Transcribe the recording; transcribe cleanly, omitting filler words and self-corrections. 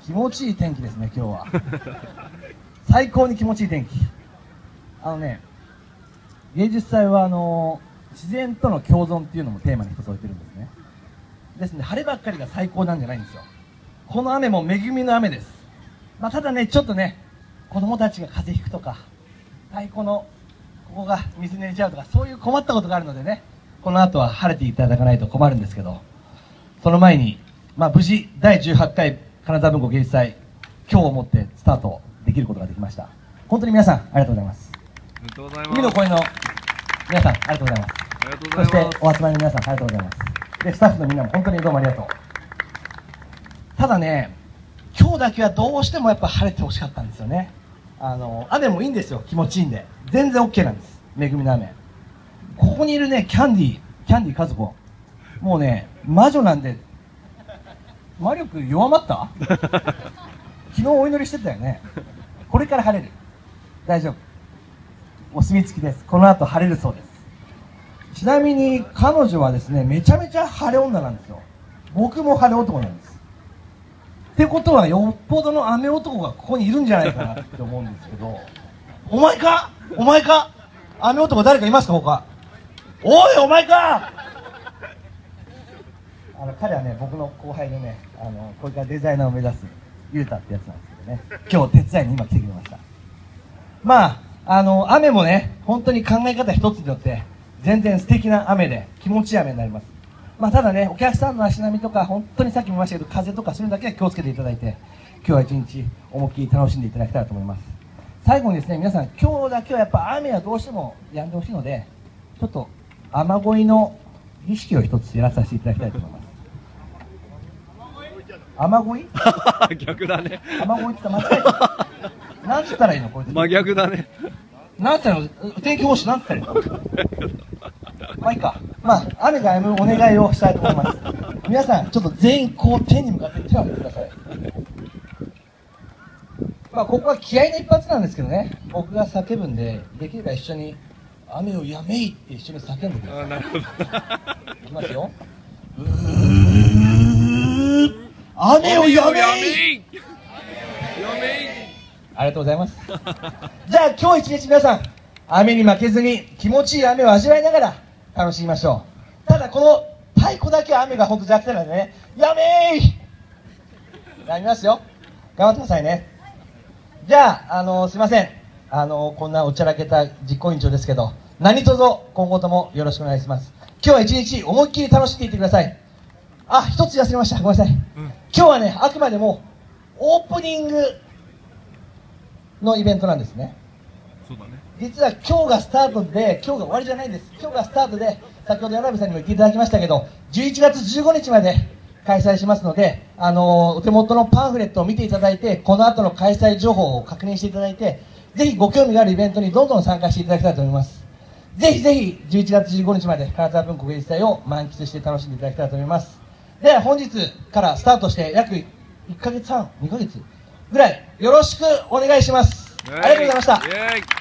気持ちいい天気ですね、今日は。最高に気持ちいい天気。芸術祭は自然との共存っていうのもテーマに一つ置いてるんですね。ですので、晴ればっかりが最高なんじゃないんですよ。この雨も恵みの雨です。ただね、ちょっとね、子供たちが風邪ひくとか、太鼓のここが水に入れちゃうとか、そういう困ったことがあるのでね、この後は晴れていただかないと困るんですけど、その前に、無事第18回金沢文庫芸術祭、今日をもってスタートできることができました。本当に皆さんありがとうございます。 ありがとうございます。 海の声の皆さんありがとうございます。 ありがとうございます。 そしてお集まりの皆さんありがとうございます。で、スタッフのみんなも本当にどうもありがとう。ただね、今日だけはどうしてもやっぱ晴れてほしかったんですよね。雨もいいんですよ、気持ちいいんで。全然 OK なんです、恵みの雨。ここにいるね、キャンディー和子。もうね、魔女なんで、魔力弱まった昨日お祈りしてたよね。これから晴れる。大丈夫。お墨付きです。この後晴れるそうです。ちなみに彼女はですね、めちゃめちゃ晴れ女なんですよ。僕も晴れ男なんです。ってことはよっぽどの雨男がここにいるんじゃないかなって思うんですけど、お前か雨男誰かいますか他。おいお前か。彼はね、僕の後輩でね、これからデザイナーを目指すゆうたってやつなんですけどね、今日手伝いに今来てくれました。雨もね、本当に考え方一つによって全然素敵な雨で気持ちいい雨になります。ただね、お客さんの足並みとか、本当にさっきも言いましたけど、風とかそういうのだけは気をつけていただいて、今日は一日思いっきり楽しんでいただきたいと思います。最後にですね、皆さん、今日だけはやっぱ雨はどうしても止んでほしいので、ちょっと雨乞いの儀式を一つやらさせていただきたいと思います。雨乞い逆だね。 雨乞いって間違えた。なんつったらいいのこれ。 真逆だね。 なんつったらいいの、天気予報士なんつったらいいの。いいか。雨が止むお願いをしたいと思います。皆さん、ちょっと全員こう天に向かって手を挙げてください。ここは気合の一発なんですけどね、僕が叫ぶんで、できれば一緒に雨をやめいって一緒に叫んでください。 なるほど。 いきますよ。雨をやめい。ありがとうございます。じゃあ今日一日皆さん、雨に負けずに気持ちいい雨を味わいながら楽しみましょう。ただこの太鼓だけは雨が本当弱点なんでね、やめい。やりますよ。頑張ってくださいね。じゃあ、すいません。こんなおちゃらけた実行委員長ですけど、何卒今後ともよろしくお願いします。今日は一日思いっきり楽しんでいってください。一つ忘れました。ごめんなさい。今日はね、あくまでもオープニングのイベントなんですね。 そうだね。実は今日がスタートで、今日が終わりじゃないんです。今日がスタートで、先ほど柳部さんにも言っていただきましたけど、11月15日まで開催しますので、お手元のパンフレットを見ていただいて、この後の開催情報を確認していただいて、ぜひご興味があるイベントにどんどん参加していただきたいと思います。ぜひぜひ11月15日まで金沢文庫芸術祭を満喫して楽しんでいただきたいと思います。では本日からスタートして約1ヶ月半、2ヶ月ぐらいよろしくお願いします。ありがとうございました。